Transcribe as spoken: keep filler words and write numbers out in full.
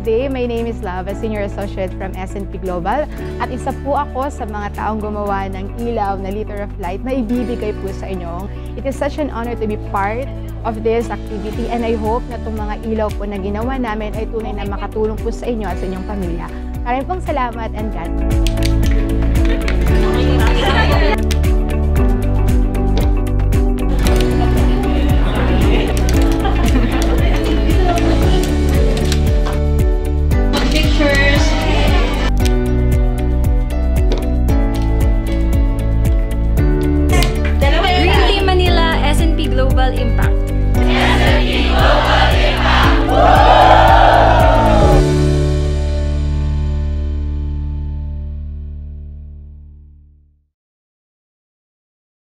Good day, my name is Lava, Senior Associate from S and P Global. At isa po ako sa mga taong gumawa ng ilaw na Liter of Light na ibibigay po sa inyo. It is such an honor to be part of this activity and I hope na itong mga ilaw po na ginawa namin ay tunay na makatulong po sa inyo at sa inyong pamilya. Maraming pong salamat and God bless. Green Team Manila, S and P Global Impact.